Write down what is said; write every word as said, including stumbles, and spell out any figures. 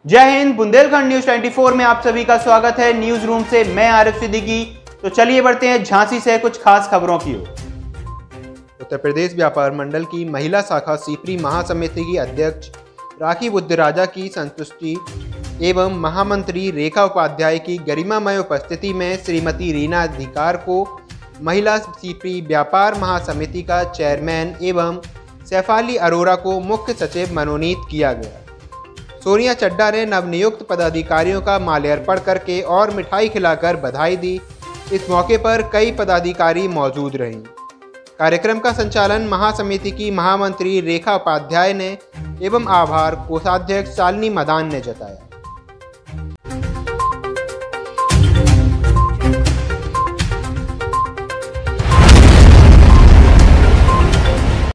जय हिंद। बुंदेलखंड न्यूज चौबीस में आप सभी का स्वागत है। न्यूज रूम से मैं आरिफ सिद्दीकी। तो चलिए बढ़ते हैं झांसी से कुछ खास खबरों की ओर। उत्तर प्रदेश व्यापार मंडल की महिला शाखा सीपरी महासमिति की अध्यक्ष राखी बुद्धराजा की संतुष्टि एवं महामंत्री रेखा उपाध्याय की गरिमामय उपस्थिति में श्रीमती रीना अधिकार को महिला सीपरी व्यापार महासमिति का चेयरमैन एवं सैफाली अरोरा को मुख्य सचिव मनोनीत किया गया। सोनिया चड्डा ने नवनियुक्त पदाधिकारियों का माल्यार्पण करके और मिठाई खिलाकर बधाई दी। इस मौके पर कई पदाधिकारी मौजूद रहीं। कार्यक्रम का संचालन महासमिति की महामंत्री रेखा उपाध्याय ने एवं आभार कोषाध्यक्ष शालिनी मदान ने जताया।